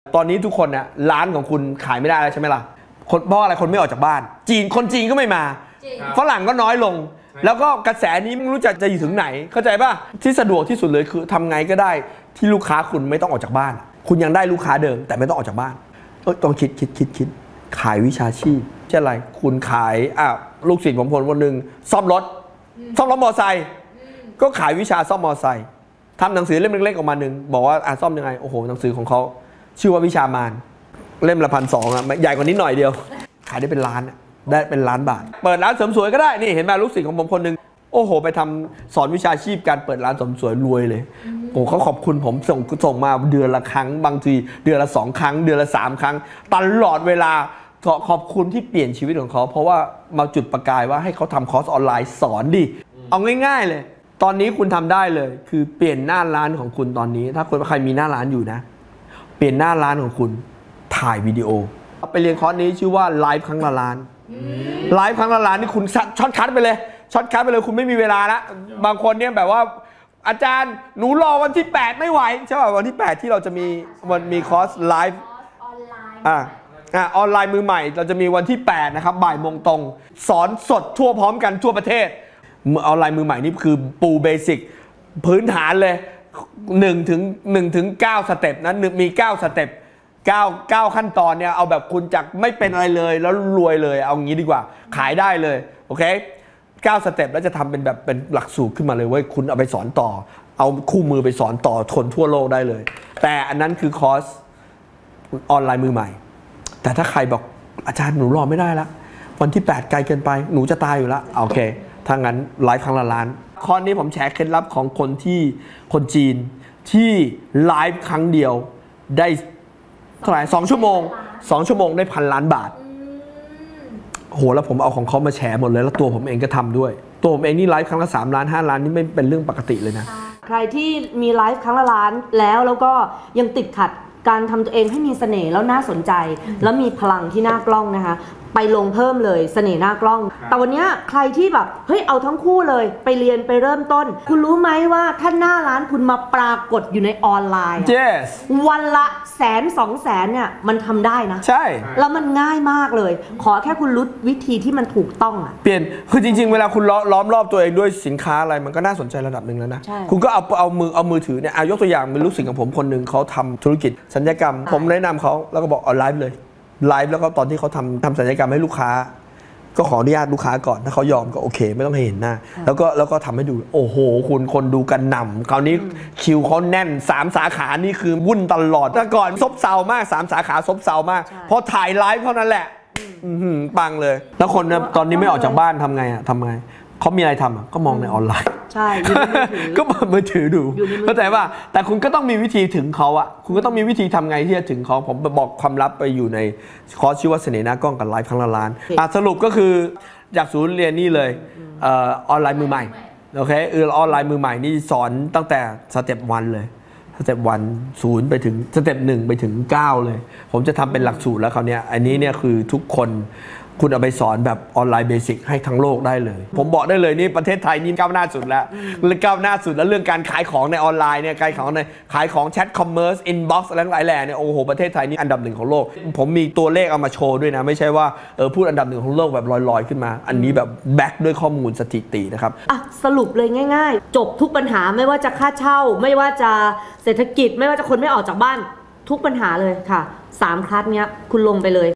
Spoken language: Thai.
ตอนนี้ทุกคนนะร้านของคุณขายไม่ได้แล้วใช่ไหมล่ะเพราะอะไรคนไม่ออกจากบ้านคนจีนก็ไม่มาฝรั่งก็น้อยลงแล้วก็กระแสนี้ไม่รู้จะอยู่ถึงไหนเข้าใจป่ะที่สะดวกที่สุดเลยคือทำไงก็ได้ที่ลูกค้าคุณไม่ต้องออกจากบ้านคุณยังได้ลูกค้าเดิมแต่ไม่ต้องออกจากบ้านต้องคิดขายวิชาชีพใช่อะไรคุณขายลูกศิษย์ผมคนหนึ่งซ่อมรถมอไซค์ก็ขายวิชาซ่อมมอไซค์ทำหนังสือเล่มเล็กๆออกมาหนึ่งบอกว่าซ่อมยังไงโอ้โหหนังสือของเขาชื่อว่าวิชามารเล่มละ1,200ใหญ่กว่านี้หน่อยเดียวขายได้เป็นล้านได้เป็นล้านบาทเปิดร้านเสริมสวยก็ได้นี่เห็นไหมลูกศิษย์ของผมคนหนึ่งโอ้โหไปทำสอนวิชาชีพการเปิดร้านเสริมสวยรวยเลยโอ้เขาขอบคุณผมส่งมาเดือนละครั้งบางทีเดือนละ2 ครั้งเดือนละ3 ครั้งตลอดเวลาขอบคุณที่เปลี่ยนชีวิตของเขาเพราะว่ามาจุดประกายว่าให้เขาทำคอร์สออนไลน์สอนดิเอาง่ายๆเลยตอนนี้คุณทำได้เลยคือเปลี่ยนหน้าร้านของคุณตอนนี้ถ้าใครมีหน้าร้านอยู่นะเปลี่ยนหน้าร้านของคุณถ่ายวิดีโอไปเรียนคอร์สนี้ชื่อว่าไลฟ์ครั้งละล้านไลฟ์ครั้งละล้านนี่คุณช็อตคัทไปเลยคุณไม่มีเวลาละบางคนเนี่ยแบบว่าอาจารย์หนูรอวันที่8ไม่ไหวใช่ป่ะวันที่8ที่เราจะมีคอร์สไลฟ์ออนไลน์มือใหม่เราจะมีวันที่8นะครับบ่ายโมงตรงสอนสดทั่วพร้อมกันทั่วประเทศออนไลน์มือใหม่นี่คือปูเบสิกพื้นฐานเลย1 ถึง 9 สเต็ปนั้นมี9 สเต็ป9 ขั้นตอนเนี่ยเอาแบบคุณจากไม่เป็นอะไรเลยแล้วรวยเลยเอางี้ดีกว่าขายได้เลยโอเค9 สเต็ปแล้วจะทำเป็นหลักสูตรขึ้นมาเลยว่าคุณเอาไปสอนต่อเอาคู่มือไปสอนต่อคนทั่วโลกได้เลยแต่อันนั้นคือคอร์สออนไลน์มือใหม่แต่ถ้าใครบอกอาจารย์หนูรอไม่ได้ละวันที่8ไกลเกินไปหนูจะตายอยู่แล้วโอเคถ้างั้นไลฟ์ครั้งละล้านข้อนี้ผมแชร์เคล็ดลับของคนจีนที่ไลฟ์ครั้งเดียวได้เท่าไหร่2 ชั่วโมงได้1,000,000,000 บาทโหแล้วผมเอาของเขามาแชร์หมดเลยแล้วตัวผมเองก็ทำด้วยตัวผมเองนี่ไลฟ์ครั้งละ3 ล้าน5 ล้านนี่ไม่เป็นเรื่องปกติเลยนะใครที่มีไลฟ์ครั้งละล้านแล้วก็ยังติดขัดการทำตัวเองให้มีเสน่ห์แล้วน่าสนใจแล้วมีพลังที่หน้ากล้องนะคะไปลงเพิ่มเลยเสน่ห์หน้ากล้องแต่วันนี้ใครที่แบบเฮ้ยเอาทั้งคู่เลยไปเรียนไปเริ่มต้นคุณรู้ไหมว่าถ้าหน้าร้านคุณมาปรากฏอยู่ในออนไลน์ yes. วันละ100,000-200,000เนี่ยมันทำได้นะใช่แล้วมันง่ายมากเลยขอแค่คุณรู้วิธีที่มันถูกต้องอ่ะเปลี่ยนคือจริงๆเวลาคุณล้อมรอบตัวเองด้วยสินค้าอะไรมันก็น่าสนใจระดับหนึ่งแล้วนะคุณก็เอามือถือเนี่ยยกตัวอย่างเป็นลูกศิษย์ของผมคนหนึ่งเขาทำธุรกิจศัลยกรรมผมแนะนำเขาแล้วก็บอกเอาไลฟ์เลยไลฟ์แล้วก็ตอนที่เขาทำศัลยกรรมให้ลูกค้าก็ขออนุญาตลูกค้าก่อนถ้าเขายอมก็โอเคไม่ต้องให้เห็นหน้าแล้วก็ทำให้ดูโอ้โหคุณคนดูกันหนำคราวนี้คิวเขาแน่น3 สาขานี่คือวุ่นตลอดแต่ก่อนซบเซามาก3 สาขาซบเซามากพอถ่ายไลฟ์เท่านั้นแหละปังเลยแล้วคนตอนนี้ไม่ออกจากบ้านทำไงเขามีอะไรทำก็มองในออนไลน์ใช่ก็เปิดมือถือดูเข้าใจป่ะแต่คุณก็ต้องมีวิธีถึงเขาคุณก็ต้องมีวิธีทำไงที่จะถึงเขาผมบอกความลับไปอยู่ในคอร์สชื่อว่าเสน่ห์หน้ากล้องกับไลฟ์ครั้งละล้านสรุปก็คือจากศูนย์เรียนนี่เลยออนไลน์มือใหม่โอเคออนไลน์มือใหม่นี่สอนตั้งแต่สเต็ป1เลยสเต็ป1 0ไปถึงสเต็ป1ไปถึง9เลยผมจะทำเป็นหลักสูตรแล้วคราวนี้อันนี้เนี่ยคือทุกคนคุณเอาไปสอนแบบออนไลน์เบสิกให้ทั้งโลกได้เลยผมบอกได้เลยนี่ประเทศไทยนี่ก้าวหน้าสุดแล้วเรื่องการขายของในออนไลน์เนี่ยขายของแชทคอมเมอร์สอินบ็อกซ์อะไรหลายแหล่เนี่ยโอ้โหประเทศไทยนี่อันดับ1ของโลกผมมีตัวเลขเอามาโชว์ด้วยนะไม่ใช่ว่าพูดอันดับ1ของโลกแบบลอยๆขึ้นมาอันนี้แบบแบ็กด้วยข้อมูลสถิตินะครับสรุปเลยง่ายๆจบทุกปัญหาไม่ว่าจะค่าเช่าไม่ว่าจะเศรษฐกิจไม่ว่าจะคนไม่ออกจากบ้านทุกปัญหาเลยค่ะ3 คลาสเนี้ยคุณลงไปเลย